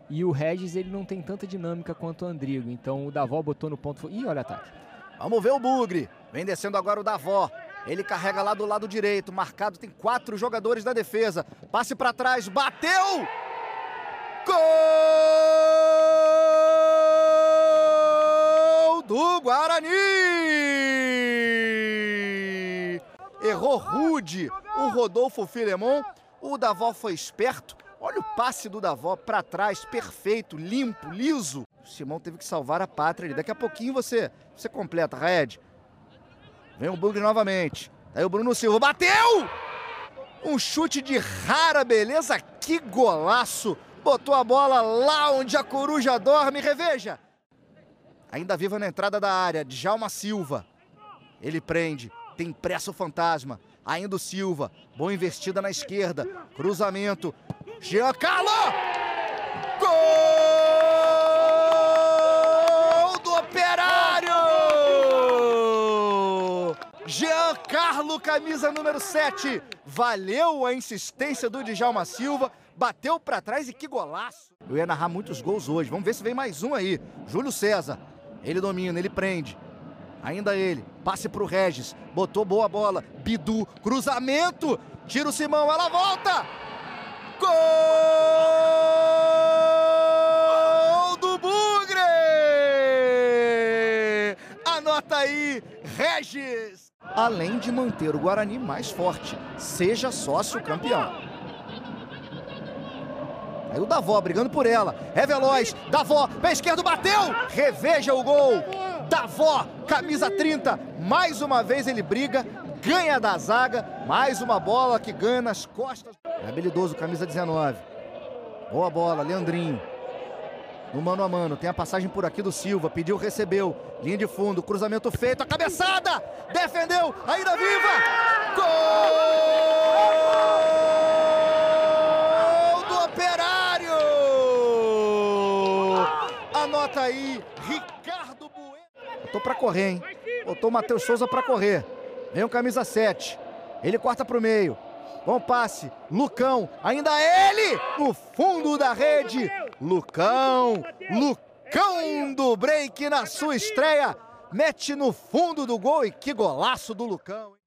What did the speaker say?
E o Regis, ele não tem tanta dinâmica quanto o Andrigo. Então o Davó botou no ponto... Ih, olha o ataque. Vamos ver o Bugre. Vem descendo agora o Davó. Ele carrega lá do lado direito. Marcado, tem 4 jogadores da defesa. Passe para trás, bateu! Gol do Guarani! Errou rude o Rodolfo Filemon. O Davó foi esperto. Olha o passe do Davó para trás, perfeito, limpo, liso. O Simão teve que salvar a pátria. Daqui a pouquinho você completa, Raed. Vem o Bugre novamente. Aí o Bruno Silva bateu! Um chute de rara beleza. Que golaço! Botou a bola lá onde a coruja dorme. Reveja! Ainda viva na entrada da área. Djalma Silva. Ele prende. Tem pressa o fantasma. Ainda o Silva. Boa investida na esquerda. Cruzamento. Giancarlo! Gol do Operário! Giancarlo, camisa número 7. Valeu a insistência do Djalma Silva. Bateu para trás e que golaço. Eu ia narrar muitos gols hoje. Vamos ver se vem mais um aí. Júlio César. Ele domina, ele prende. Ainda ele. Passe para o Regis. Botou boa bola. Bidu. Cruzamento. Tira o Simão. Ela volta. Gol do Bugre! Anota aí, Regis! Além de manter o Guarani mais forte, seja sócio campeão. Aí o Davó brigando por ela, é veloz, Davó, pé esquerdo, bateu! Reveja o gol! Davó, camisa 30, mais uma vez ele briga, ganha da zaga, mais uma bola que ganha nas costas. É habilidoso, camisa 19. Boa bola, Leandrinho. No mano a mano, tem a passagem por aqui do Silva, pediu, recebeu. Linha de fundo, cruzamento feito, a cabeçada! Defendeu, ainda viva! Gol do Operário! Anota aí, Ricardo Bueno. Botou pra correr, hein? Botou o Matheus Souza pra correr. Vem o camisa 7. Ele corta pro meio. Bom passe. Lucão. Ainda ele. No fundo da rede. Lucão. Lucão do break na sua estreia. Mete no fundo do gol. E que golaço do Lucão.